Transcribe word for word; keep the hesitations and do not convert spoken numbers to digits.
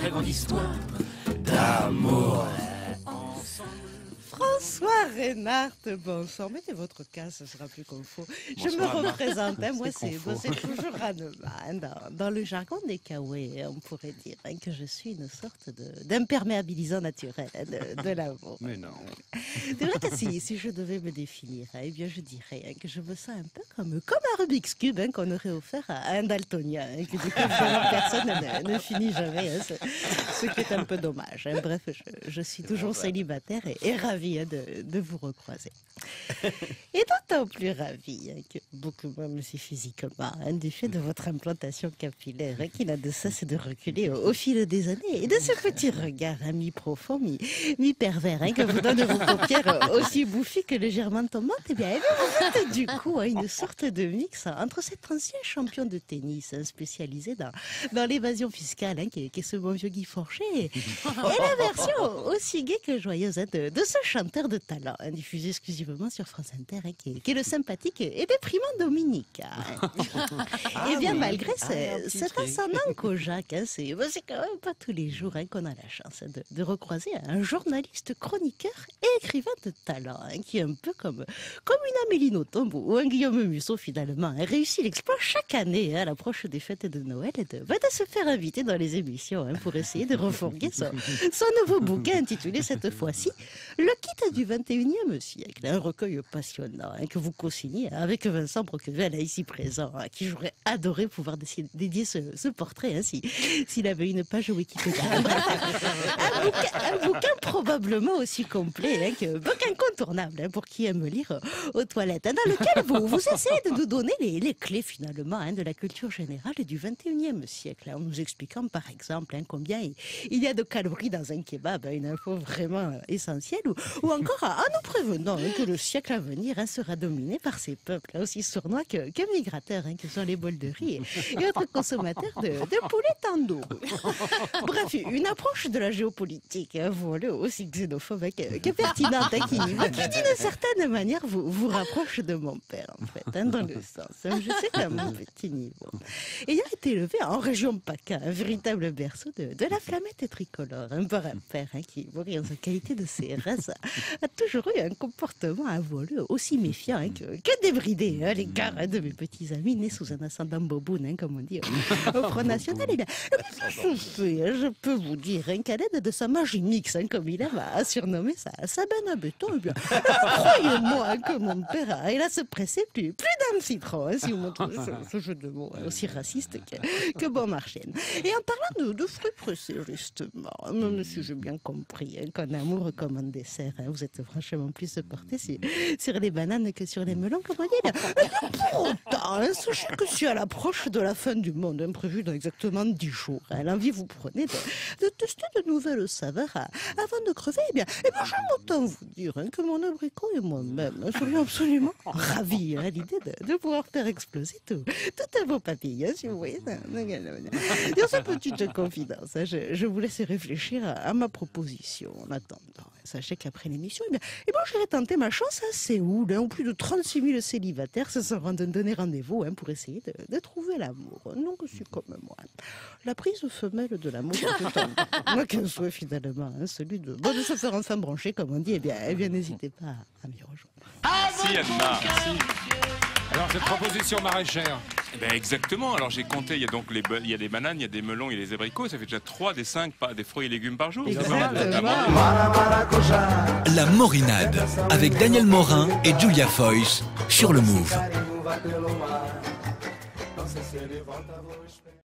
très grande histoire d'amour. François Reynard, bonsoir. Mettez votre casque, ce sera plus confort. Je me représente, hein, moi c'est bon, toujours Ranema. Hein, dans, dans le jargon des Kawaii, on pourrait dire hein, que je suis une sorte d'imperméabilisant naturel hein, de, de l'amour. Mais non. C'est vrai que si, si je devais me définir, hein, eh bien je dirais hein, que je me sens un peu comme, comme un Rubik's Cube hein, qu'on aurait offert à un daltonien, hein, que du coup évidemment, personne ne, ne finit jamais, hein, ce, ce qui est un peu dommage. Hein. Bref, je, je suis toujours célibataire et, et ravie hein, de, de vous recroiser. Et d'autant plus ravie hein, que beaucoup moins aussi physiquement, hein, du fait de votre implantation capillaire hein, qui n'a de cesse de reculer au, au fil des années et de ce petit regard hein, mi-profond, mi, mi-pervers hein, que vous donnent vos paupières aussi bouffies que légèrement tombantes. Eh bien, vous êtes du coup hein, une sorte de mix hein, entre cet ancien champion de tennis hein, spécialisé dans, dans l'évasion fiscale hein, qui, est, qui est ce bon vieux Guy Forcher et, et la version aussi gaie que joyeuse hein, de, de ce chanteur de talent hein, diffusé exclusivement sur France Inter hein, qui, est, qui est le sympathique et déprimant Dominique. Hein. Ah, et bien oui. Malgré ah, ce, cet ascendant Kojak, hein, c'est bah, quand même pas tous les jours hein, qu'on a la chance hein, de, de recroiser un journaliste chroniqueur et écrivain de talent hein, qui est un peu comme, comme une Amélie Nothomb ou un Guillaume Musso finalement hein, réussit l'exploit chaque année hein, à l'approche des fêtes de Noël et de, bah, de se faire inviter dans les émissions hein, pour essayer de refourguer son, son nouveau bouquin intitulé cette fois-ci Le Kit du vingt et unième siècle, un recueil passionnant hein, que vous co-signez avec Vincent Broquevel ici présent, à hein, qui j'aurais adoré pouvoir dédier ce, ce portrait hein, si, s'il avait une page Wikipédia. un, bouquin, un bouquin probablement aussi complet hein, que bouquin incontournable hein, pour qui aime lire aux toilettes, hein, dans lequel vous, vous essayez de nous donner les, les clés finalement hein, de la culture générale du vingt et unième siècle, hein, en nous expliquant par exemple hein, combien il, il y a de calories dans un kebab, hein, une info vraiment essentielle, ou, ou encore en nous prévenant hein, que le siècle à venir hein, sera dominé par ces peuples hein, aussi sournois que, que migrateurs, hein, que sont les bols de riz et, et autres consommateurs de, de poulet tandoori. Bref, une approche de la géopolitique, hein, voilà, aussi xénophobe hein, que, que pertinente, hein, qui, qui d'une certaine manière vous, vous rapproche de mon père, en fait, hein, dans le sens, hein, je sais qu'à mon petit niveau. Ayant été élevé en région PACA, un véritable berceau de, de la flamette tricolore, hein, par un père hein, qui, en sa qualité de C R S, a, a toujours eu un comportement à voleux aussi méfiant hein, que, que débridé hein, à l'égard hein, de mes petits amis nés sous un ascendant boboun, hein, comme on dit au, au Front National. Et bien, je peux vous dire hein, qu'à l'aide de sa magie mix, hein, comme il aime à surnommer sa, sa benne à béton, eh bien, croyez-moi hein, que mon père a, il a se pressé plus, plus d'un citron, hein, si vous me trouvez ce, ce jeu de mots hein, aussi raciste que, que bon marché. Et en parlant de, de fruits pressés, justement, même si j'ai bien compris hein, qu'en amour comme en dessert, hein, vous êtes franchement plus porté sur, sur les bananes que sur les melons, comme on dit. Mais pour autant, hein, sachez que si à l'approche de la fin du monde, hein, prévue dans exactement dix jours, hein, l'envie vous prenez de, de tester de nouvelles saveurs hein, avant de crever, eh bien, eh bien j'aime autant vous dire hein, que mon abricot et moi-même hein, serions absolument ravis hein, à l'idée de, de pouvoir faire exploser tout, toutes vos papilles, hein, si vous voyez. Dans cette petite confidence, hein, je, je vous laisse réfléchir à, à ma proposition en attendant. Sachez qu'après l'émission, eh bien, eh bien, j'irai tenter ma chance à Séoul, hein, où plus de trente-six mille célibataires se sont donnés rendez-vous hein, pour essayer de, de trouver l'amour. Non, je suis comme moi. La prise femelle de l'amour, moi qu'un souhait finalement, hein, celui de, bon, de se faire enfin brancher, comme on dit, eh bien, eh bien n'hésitez pas à, à m'y rejoindre. Merci Anna, merci. Alors, cette proposition maraîchère. Eh ben exactement, alors j'ai compté, il y a donc les, il y a des bananes, il y a des melons, il y a des abricots, ça fait déjà trois des cinq des fruits et légumes par jour. La Morinade, avec Daniel Morin et Julia Foyce, sur le Move.